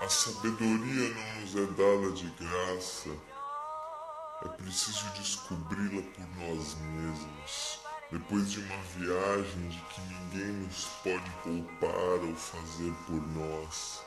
A sabedoria não nos é dada de graça, é preciso descobri-la por nós mesmos, depois de uma viagem de que ninguém nos pode poupar ou fazer por nós.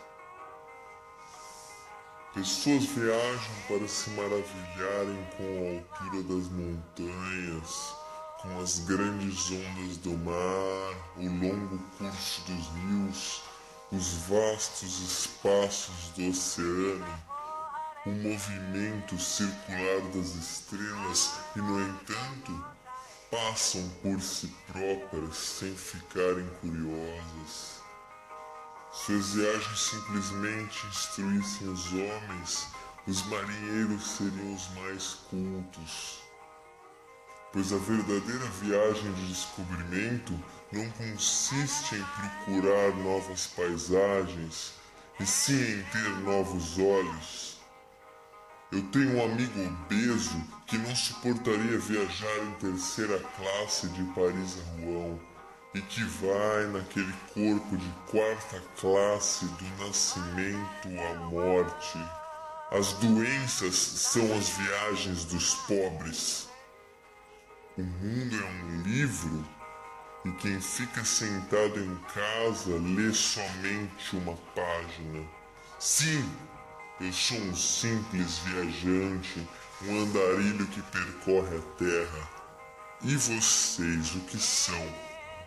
Pessoas viajam para se maravilharem com a altura das montanhas, com as grandes ondas do mar, o longo curso dos rios, os vastos espaços do oceano, o movimento circular das estrelas e, no entanto, passam por si próprias sem ficarem curiosas. Se as viagens simplesmente instruíssem os homens, os marinheiros seriam os mais cultos. Pois a verdadeira viagem de descobrimento não consiste em procurar novas paisagens, e sim em ter novos olhos. Eu tenho um amigo obeso que não suportaria viajar em terceira classe de Paris a Rouen e que vai naquele corpo de quarta classe do nascimento à morte. As doenças são as viagens dos pobres. O mundo é um livro e quem fica sentado em casa lê somente uma página. Sim, eu sou um simples viajante, um andarilho que percorre a terra. E vocês, o que são?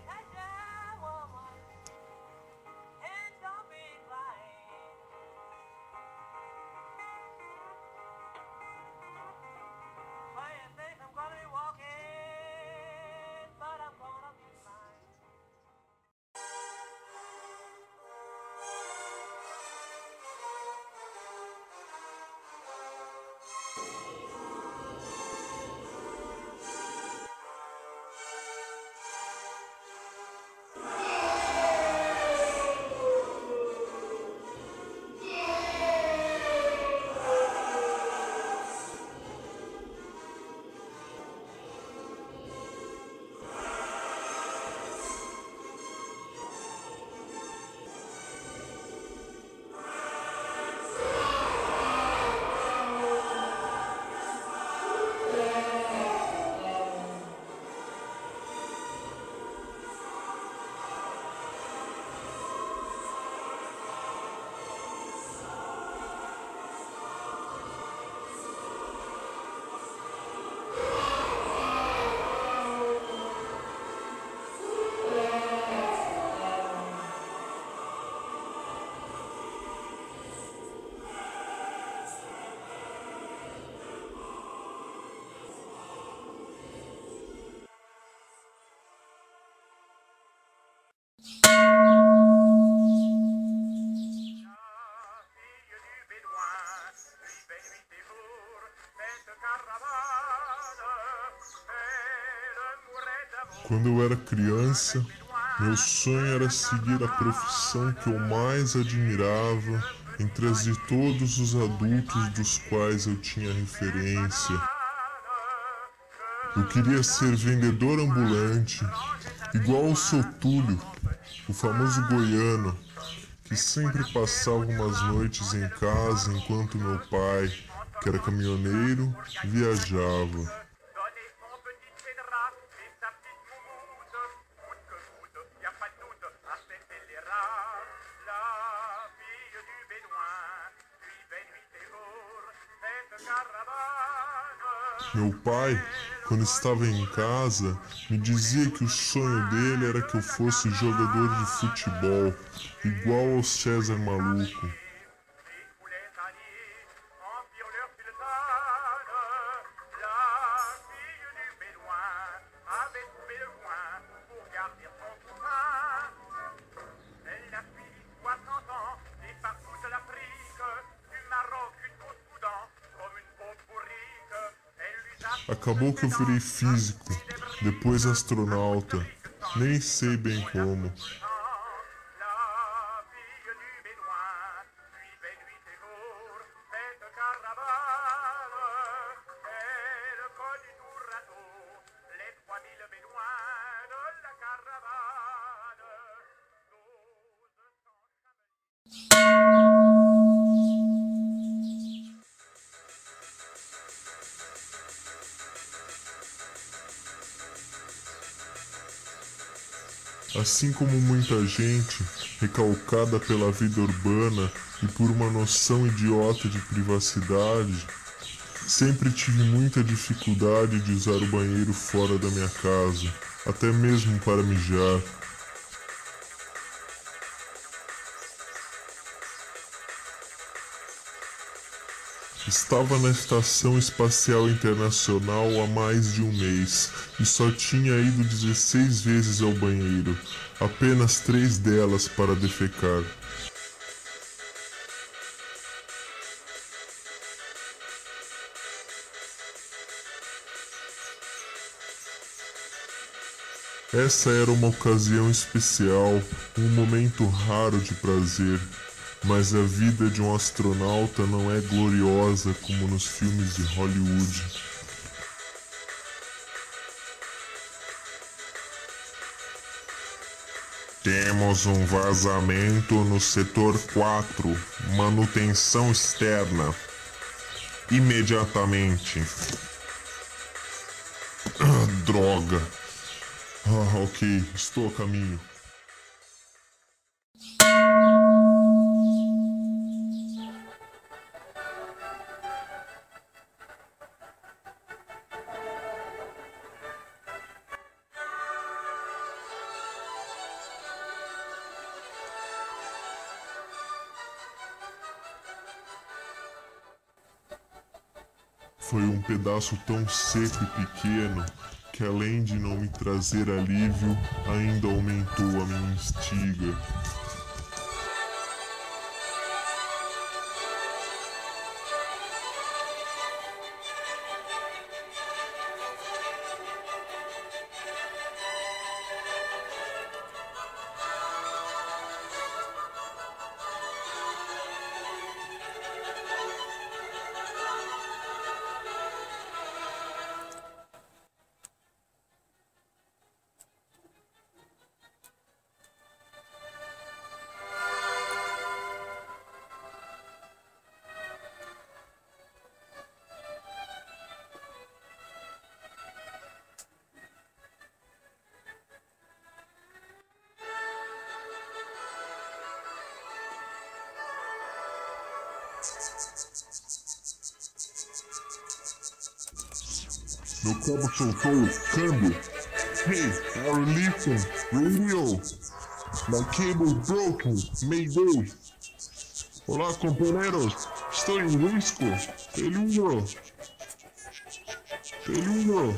Quando eu era criança, meu sonho era seguir a profissão que eu mais admirava entre as de todos os adultos dos quais eu tinha referência. Eu queria ser vendedor ambulante, igual ao seu Túlio, o famoso goiano, que sempre passava umas noites em casa enquanto meu pai, que era caminhoneiro, viajava. Meu pai, quando estava em casa, me dizia que o sonho dele era que eu fosse jogador de futebol, igual ao César Maluco. Acabou que eu virei físico, depois astronauta, nem sei bem como. Assim como muita gente, recalcada pela vida urbana e por uma noção idiota de privacidade, sempre tive muita dificuldade de usar o banheiro fora da minha casa, até mesmo para mijar. Estava na Estação Espacial Internacional há mais de um mês e só tinha ido 16 vezes ao banheiro, apenas 3 delas para defecar. Essa era uma ocasião especial, um momento raro de prazer, mas a vida de um astronauta não é gloriosa como nos filmes de Hollywood. Temos um vazamento no setor 4, manutenção externa. Imediatamente. Droga. Ok, estou a caminho. Foi um pedaço tão seco e pequeno que, além de não me trazer alívio, ainda aumentou a minha estiga. Meu cabo soltou. Câmbio. Hey, our listen. Radio. My cable broken. Mayday. Olá, companheiros. Estou em risco. Peligro. Peligro.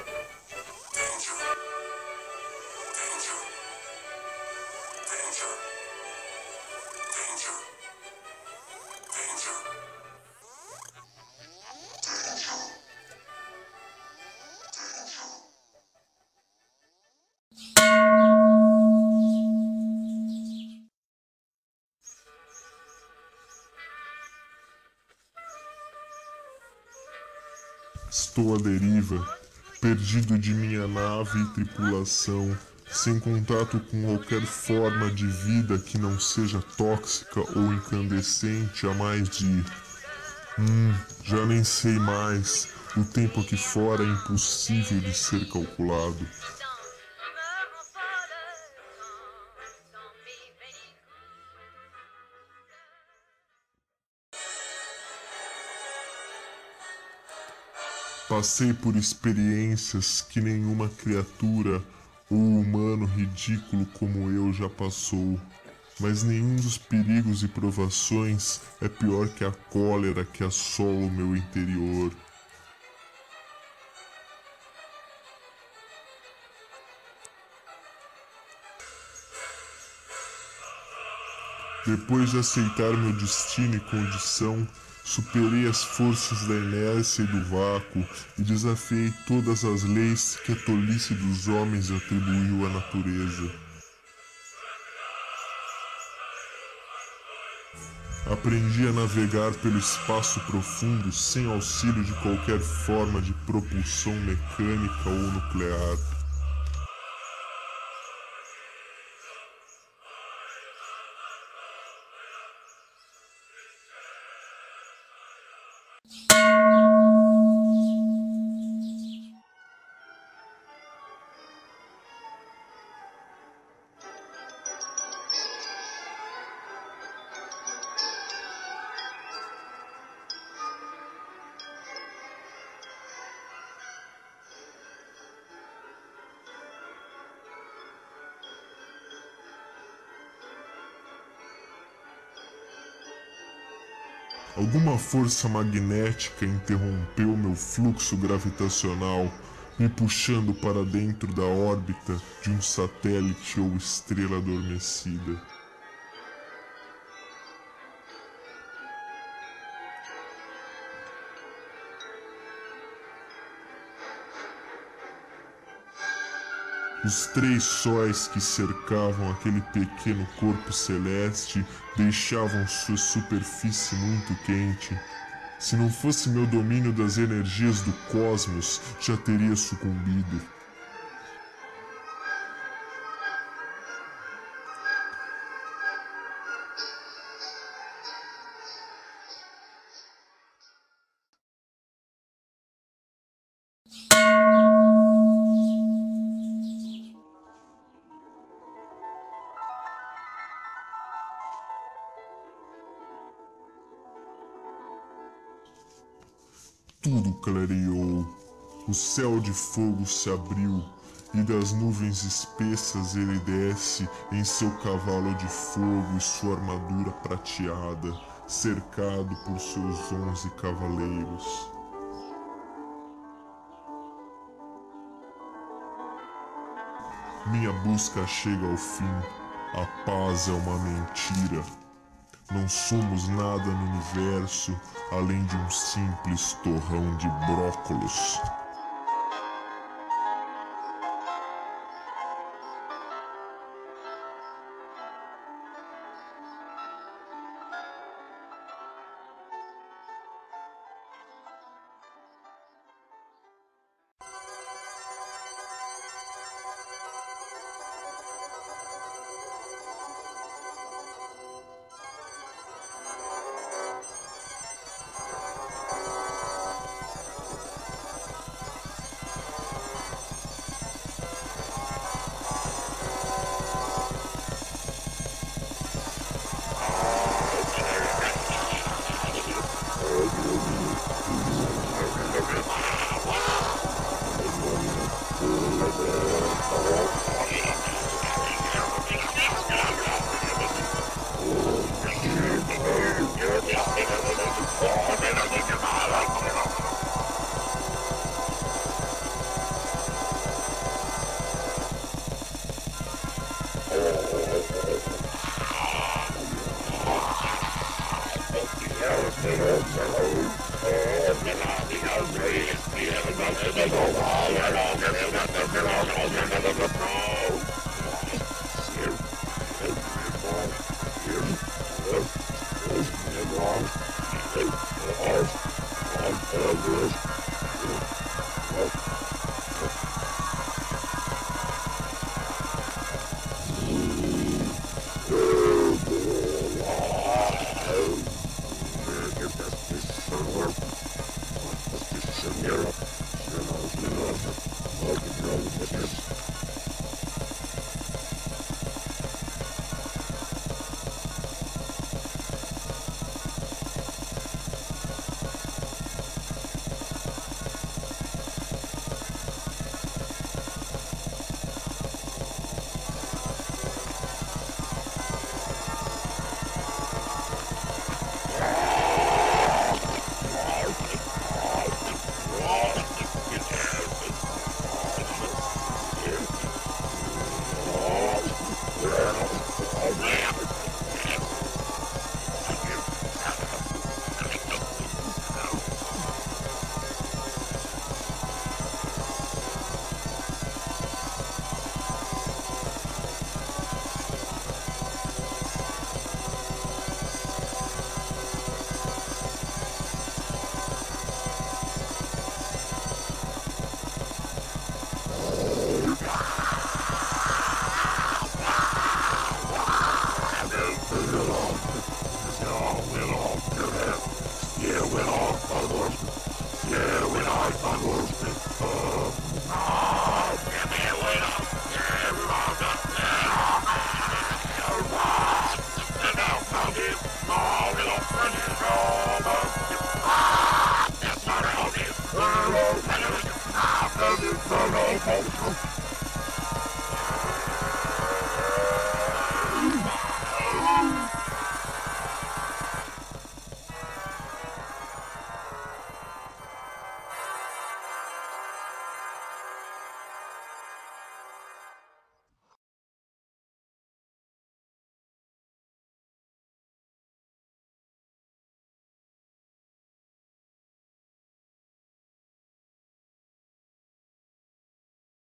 Estou à deriva, perdido de minha nave e tripulação, sem contato com qualquer forma de vida que não seja tóxica ou incandescente há mais de... já nem sei mais. O tempo aqui fora é impossível de ser calculado. Passei por experiências que nenhuma criatura ou humano ridículo como eu já passou, mas nenhum dos perigos e provações é pior que a cólera que assola o meu interior. Depois de aceitar meu destino e condição, superei as forças da inércia e do vácuo e desafiei todas as leis que a tolice dos homens atribuiu à natureza. Aprendi a navegar pelo espaço profundo sem auxílio de qualquer forma de propulsão mecânica ou nuclear. Alguma força magnética interrompeu meu fluxo gravitacional, me puxando para dentro da órbita de um satélite ou estrela adormecida. Os 3 sóis que cercavam aquele pequeno corpo celeste deixavam sua superfície muito quente. Se não fosse meu domínio das energias do cosmos, já teria sucumbido. Tudo clareou, o céu de fogo se abriu e das nuvens espessas ele desce em seu cavalo de fogo e sua armadura prateada, cercado por seus 11 cavaleiros. Minha busca chega ao fim, a paz é uma mentira. Não somos nada no universo além de um simples torrão de brócolos.